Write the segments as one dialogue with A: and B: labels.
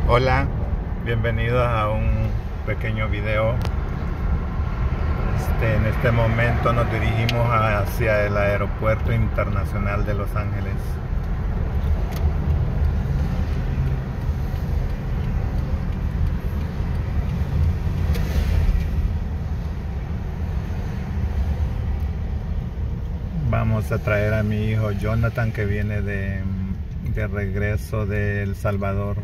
A: Hola, bienvenidos a un pequeño video. En este momento nos dirigimos hacia el Aeropuerto Internacional de Los Ángeles. Vamos a traer a mi hijo Jonathan, que viene de regreso de El Salvador.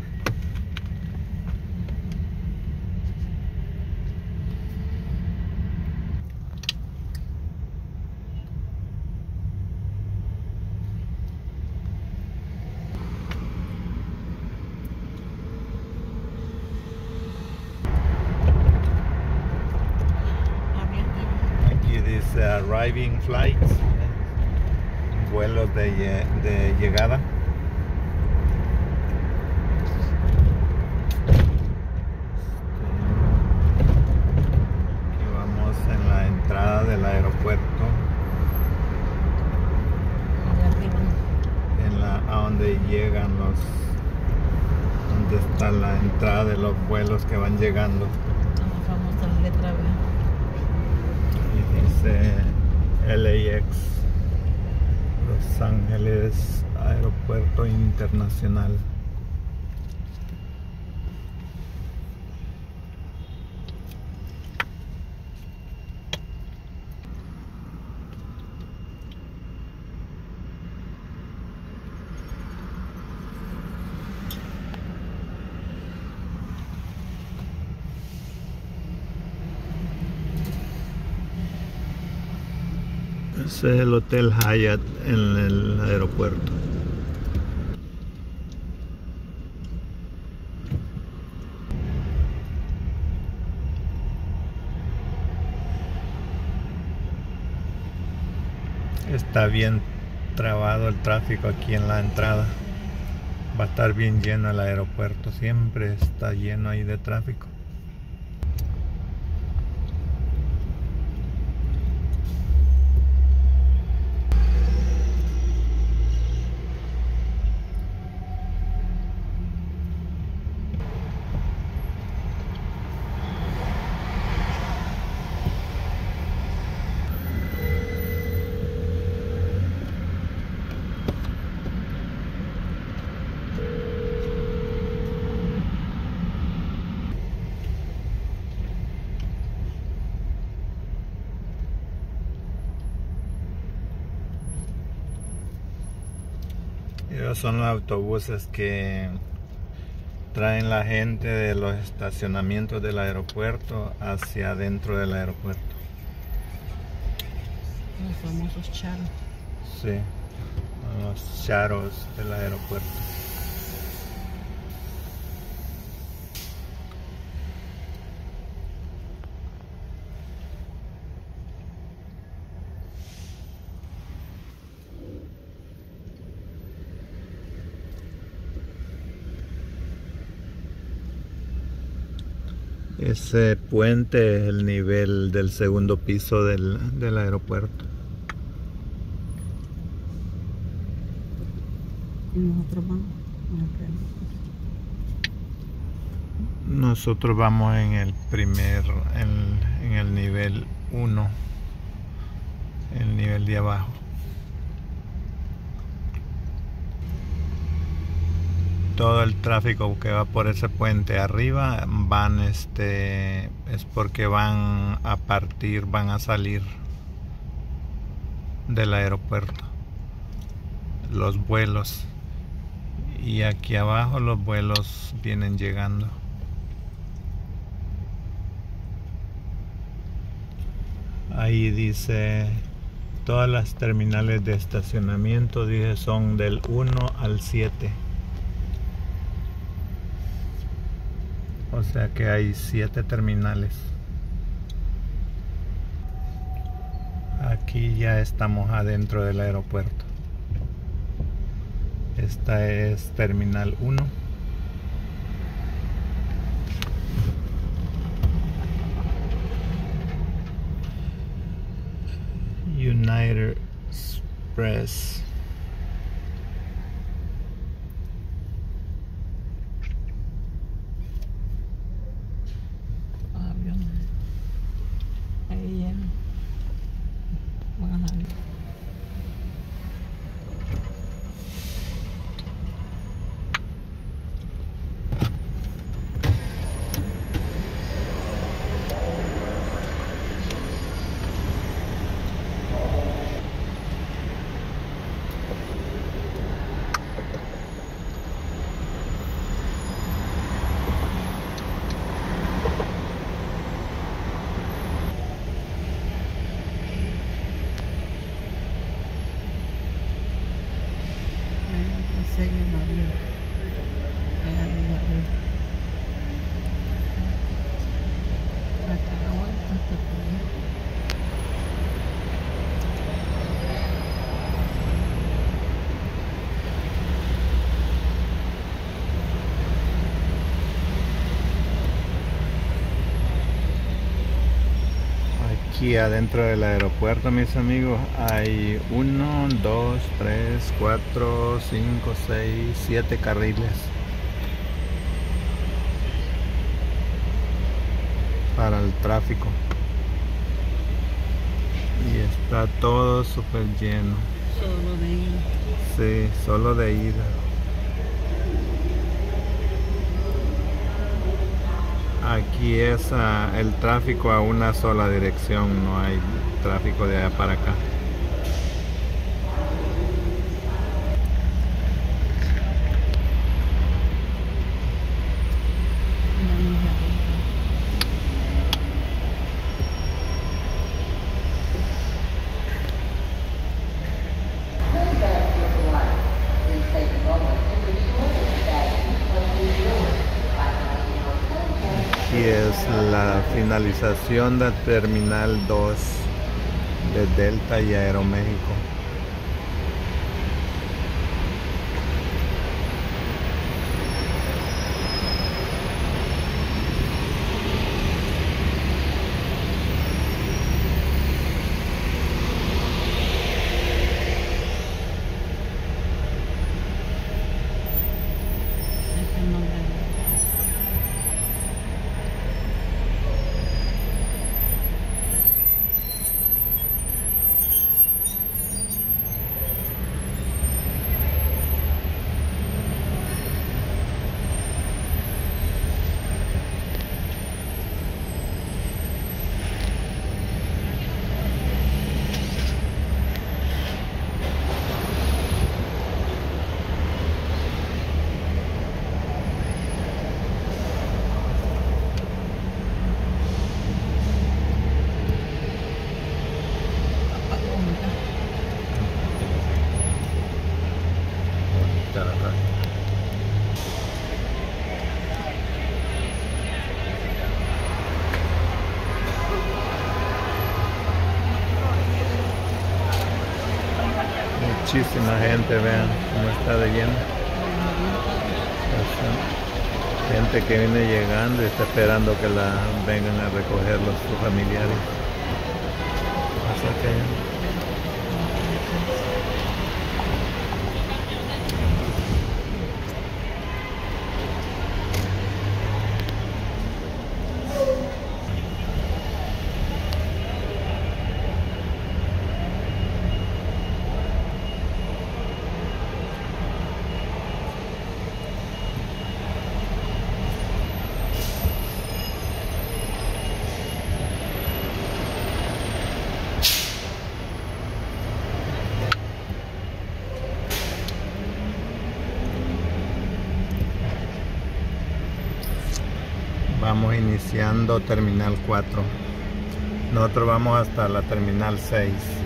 A: Aquí dice Arriving Flights, vuelos de llegada. Aquí vamos en la entrada del aeropuerto, a donde llegan donde está la entrada de los vuelos que van llegando.
B: La famosa letra B.
A: Y dice LAX, Los Ángeles Aeropuerto Internacional. Ese es el Hotel Hyatt en el aeropuerto. Está bien trabado el tráfico aquí en la entrada. Va a estar bien lleno el aeropuerto, siempre está lleno ahí de tráfico. Esos son los autobuses que traen la gente de los estacionamientos del aeropuerto hacia adentro del aeropuerto.
B: Los famosos charos.
A: Sí, los charos del aeropuerto. Ese puente es el nivel del segundo piso del aeropuerto.
B: ¿Y nosotros vamos?
A: Nosotros vamos en el en el nivel 1, el nivel de abajo. Todo el tráfico que va por ese puente arriba es porque van a salir del aeropuerto los vuelos, y aquí abajo los vuelos vienen llegando. Ahí dice todas las terminales de estacionamiento, dice son del 1 al 7. O sea que hay 7 terminales. Aquí ya estamos adentro del aeropuerto. Esta es Terminal 1. United Express. Aquí adentro del aeropuerto, mis amigos, hay 1, 2, 3, 4, 5, 6, 7 carriles para el tráfico. Y está todo súper lleno.
B: Solo de ida.
A: Sí, solo de ida. Aquí es el tráfico a una sola dirección, no hay tráfico de allá para acá. Aquí es la finalización del Terminal 2 de Delta y Aeroméxico.
B: Ese es el nombre de
A: Muchísima gente, vean cómo está de lleno. Gente que viene llegando y está esperando que la vengan a recoger sus familiares. Así que vamos iniciando Terminal 4. Nosotros vamos hasta la Terminal 6.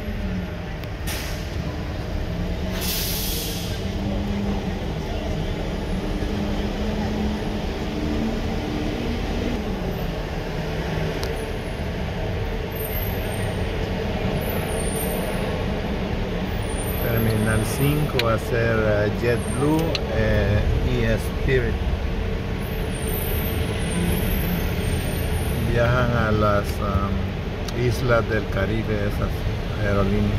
A: Terminal 5 va a ser JetBlue y Spirit. Viajan a las islas del Caribe esas aerolíneas.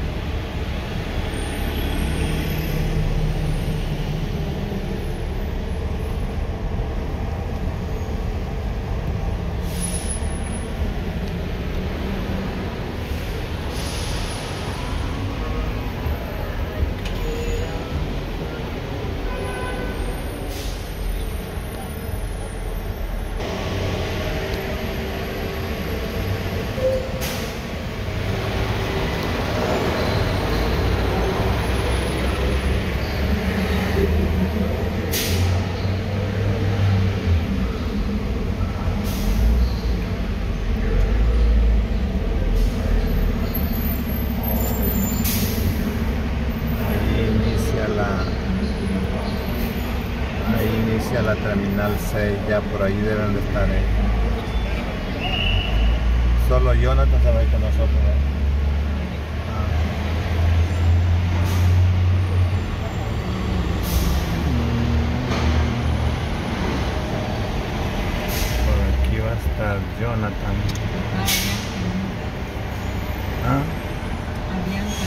A: La Terminal 6, ya por ahí deben de estar. Solo Jonathan se va a ir con nosotros. Por aquí va a estar Jonathan. ¿Ah?
B: A Bianca.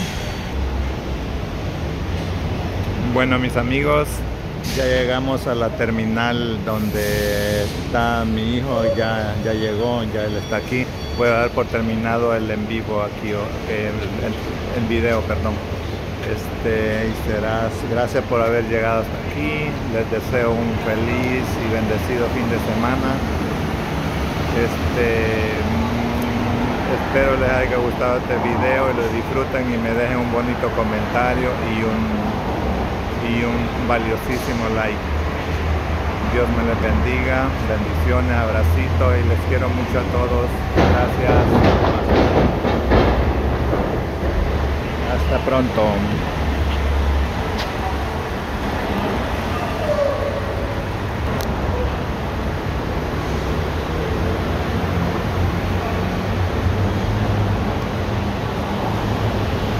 A: Bueno, mis amigos, ya llegamos a la terminal donde está mi hijo. Ya llegó, ya él está aquí. Voy a dar por terminado el en vivo aquí, el video, perdón. Y gracias por haber llegado hasta aquí. Les deseo un feliz y bendecido fin de semana. Espero les haya gustado este video y lo disfruten y me dejen un bonito comentario y un valiosísimo like. Dios me les bendiga, bendiciones, abracitos y les quiero mucho a todos. Gracias. Hasta pronto.